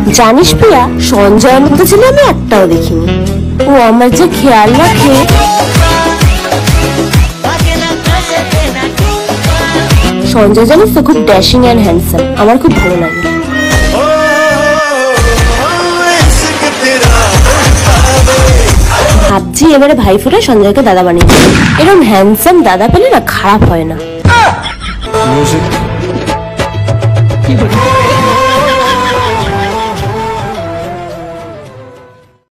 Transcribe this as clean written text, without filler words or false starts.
জানিস প্রিয়া, সঞ্জয়ের মতো ছেলে আমি একটাও দেখিনি। ও আমার যে খেয়াল রাখে। সঞ্জয় জানিস তো খুব ড্যাশিং অ্যান্ড হ্যান্ডসাম, আমার খুব ভালো লাগে। ভাবছি এবারে ভাইফোঁটা সঞ্জয়কে দাদা বানিয়ে দেবো। এরকম হ্যান্ডসাম দাদা পেলে না খারাপ হয় না।